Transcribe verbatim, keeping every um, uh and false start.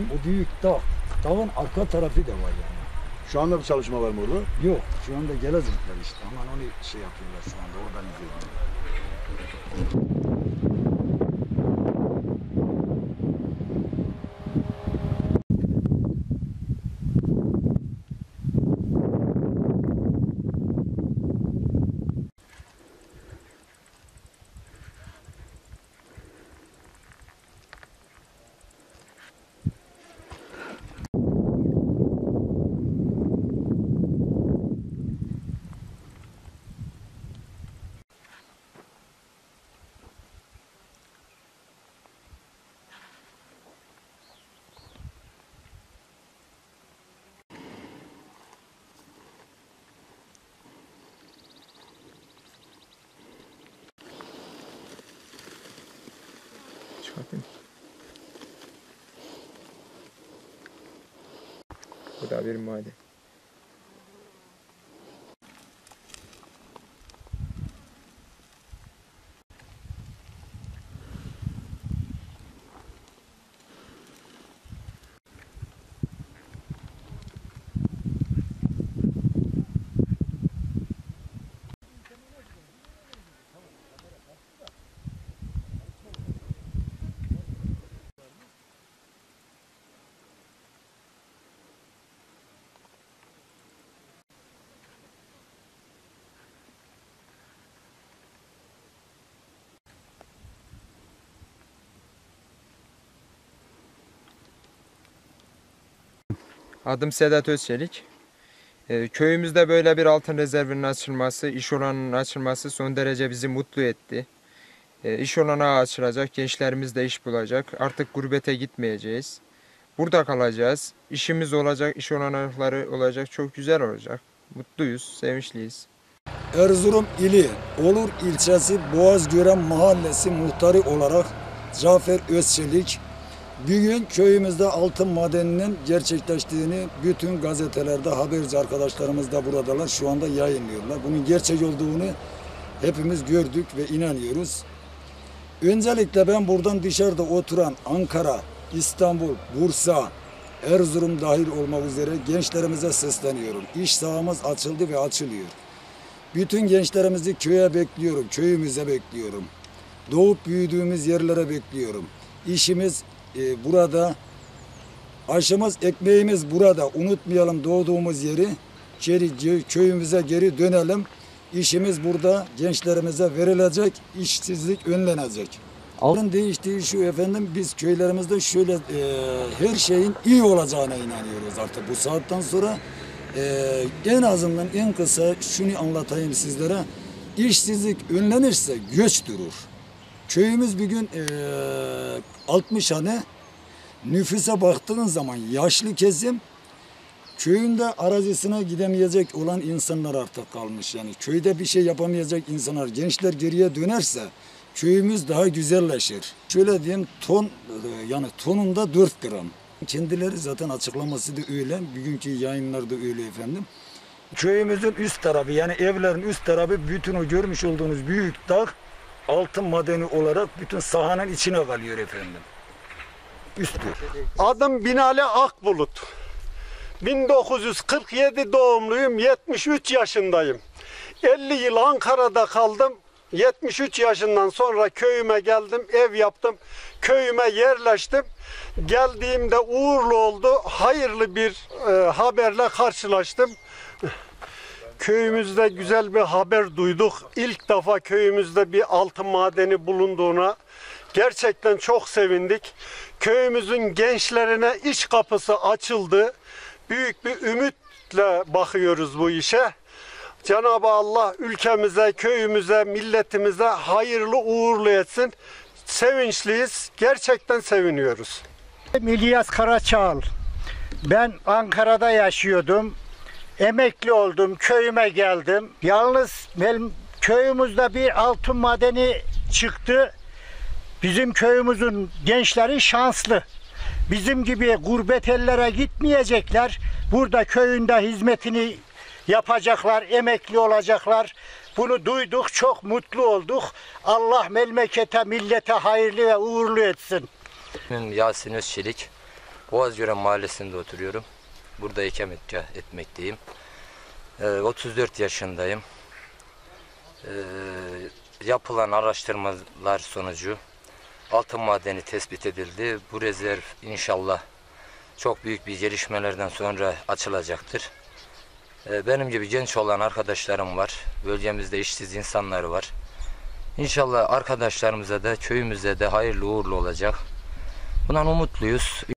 O büyük dağ. Dağın arka tarafı da var yani. Şu anda bir çalışma var mı orada? Yok, şu anda gelecekler işte. Aman onu şey yapıyorlar şu anda, oradan izliyorum. Çıkartayım. Bu da bir maden. Adım Sedat Özçelik. Ee, köyümüzde böyle bir altın rezervinin açılması, iş olanının açılması son derece bizi mutlu etti. Ee, iş olanağı açılacak, gençlerimiz de iş bulacak. Artık gurbete gitmeyeceğiz. Burada kalacağız. İşimiz olacak, iş olanakları olacak. Çok güzel olacak. Mutluyuz, sevinçliyiz. Erzurum ili Olur ilçesi Boğazgören mahallesi muhtarı olarak Cafer Özçelik, bugün köyümüzde altın madeninin gerçekleştiğini bütün gazetelerde haberci arkadaşlarımız da buradalar, şu anda yayınlıyorlar. Bunun gerçek olduğunu hepimiz gördük ve inanıyoruz. Öncelikle ben buradan dışarıda oturan Ankara, İstanbul, Bursa, Erzurum dahil olmak üzere gençlerimize sesleniyorum. İş sahamız açıldı ve açılıyor. Bütün gençlerimizi köye bekliyorum, köyümüze bekliyorum. Doğup büyüdüğümüz yerlere bekliyorum. İşimiz e, burada, aşımız, ekmeğimiz burada. Unutmayalım doğduğumuz yeri, geri, köyümüze geri dönelim. İşimiz burada, gençlerimize verilecek, işsizlik önlenecek. Alın değiştiği şu efendim, biz köylerimizde şöyle e, her şeyin iyi olacağına inanıyoruz artık bu saatten sonra. Ee, en azından en kısa şunu anlatayım sizlere. İşsizlik önlenirse göç durur. Köyümüz bugün e, altmış hane, nüfusa baktığın zaman yaşlı kesim, köyünde arazisine gidemeyecek olan insanlar artık kalmış. Yani köyde bir şey yapamayacak insanlar, gençler geriye dönerse köyümüz daha güzelleşir. Şöyle diyeyim, ton yani tonunda dört gram. Kendileri zaten açıklaması da öyle. Bugünkü yayınlarda öyle efendim. Köyümüzün üst tarafı, yani evlerin üst tarafı, bütün o görmüş olduğunuz büyük dağ altın madeni olarak bütün sahanın içine kalıyor efendim. Üstü. Adım Binali Akbulut. bin dokuz yüz kırk yedi doğumluyum. yetmiş üç yaşındayım. elli yıl Ankara'da kaldım. yetmiş üç yaşından sonra köyüme geldim, ev yaptım, köyüme yerleştim. Geldiğimde uğurlu oldu, hayırlı bir e, haberle karşılaştım. Köyümüzde güzel bir haber duyduk. İlk defa köyümüzde bir altın madeni bulunduğuna gerçekten çok sevindik. Köyümüzün gençlerine iş kapısı açıldı. Büyük bir ümitle bakıyoruz bu işe. Cenab-ı Allah ülkemize, köyümüze, milletimize hayırlı uğurlu etsin. Sevinçliyiz, gerçekten seviniyoruz. İlyas Karaçağal. Ben Ankara'da yaşıyordum. Emekli oldum, köyüme geldim. Yalnız benim köyümüzde bir altın madeni çıktı. Bizim köyümüzün gençleri şanslı. Bizim gibi gurbet ellere gitmeyecekler. Burada köyünde hizmetini yapacaklar, emekli olacaklar. Bunu duyduk, çok mutlu olduk. Allah memlekete, millete hayırlı ve uğurlu etsin. Ben Yasin Özçelik. Boğazgören Mahallesi'nde oturuyorum. Burada ikametgah etmekteyim. Ee, otuz dört yaşındayım. Ee, yapılan araştırmalar sonucu altın madeni tespit edildi. Bu rezerv inşallah çok büyük bir gelişmelerden sonra açılacaktır. Ee, benim gibi genç olan arkadaşlarım var. Bölgemizde işsiz insanlar var. İnşallah arkadaşlarımıza da köyümüze de hayırlı uğurlu olacak. Bundan umutluyuz.